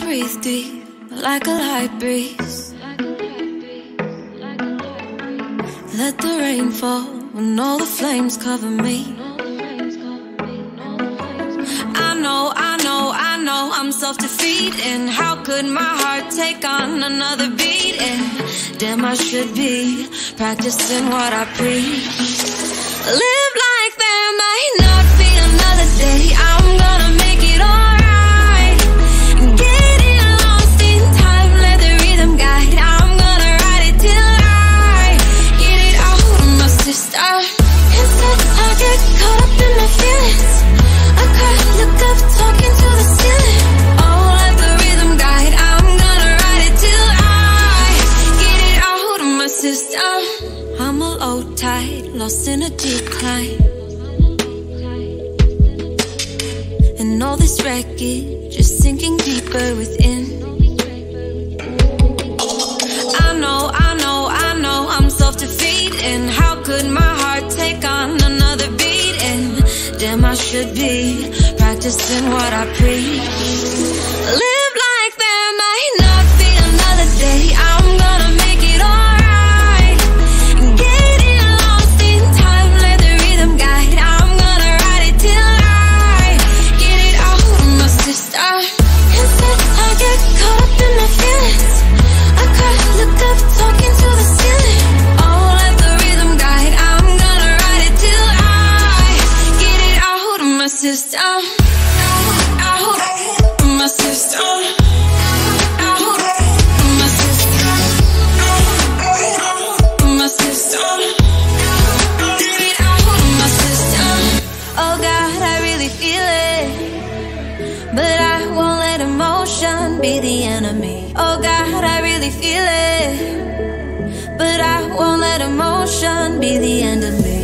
breathe deep, like a light breeze. Let the rain fall when all the flames cover me. I know I'm self-defeating. How could my heart take on another beating? Damn, I should be practicing what I preach. Live like there might not be another day. I'm gonna make it alright. Getting lost in time, let the rhythm guide. I'm gonna ride it till I get it out of my system. Instead, I get caught up in my feelings. I cry, look up, talking to the ceiling. Oh, let the rhythm guide. I'm gonna ride it till I get it out of my system. I'm a low tide, lost in a decline. And all this wreckage is sinking deeper within. I know I'm self-defeating. How could my heart take on another beating? Damn, I should be practicing what I preach. Live like there might not be another day. I'm gonna make it alright. Getting lost in time, let the rhythm guide. I'm gonna ride it till I get it out of my system. Instead, I get caught up in my feelings. I cry, look up, talking to the ceiling. Oh, let the rhythm guide. I'm gonna ride it till I get it out of my system. Out of my system. Out of my system. Out of my system. Get it out of my system. Oh God, I really feel it, but I won't let emotion be the enemy. Oh God, I really feel it, but I won't let emotion be the end of me.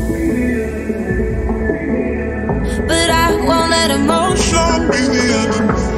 But I won't let emotion be the end of me.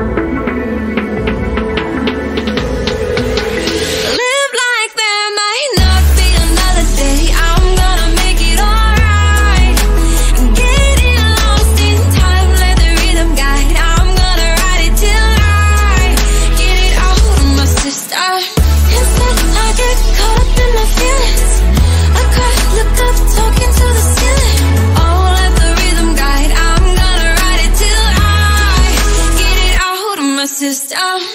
Live like there might not be another day. I'm gonna make it alright. Getting lost in time, let the rhythm guide. I'm gonna ride it till I get it out of my system. Instead, I get caught up in my feelings. I cry, look up, talking to the ceiling. Oh, let the rhythm guide. I'm gonna ride it till I get it out of my system.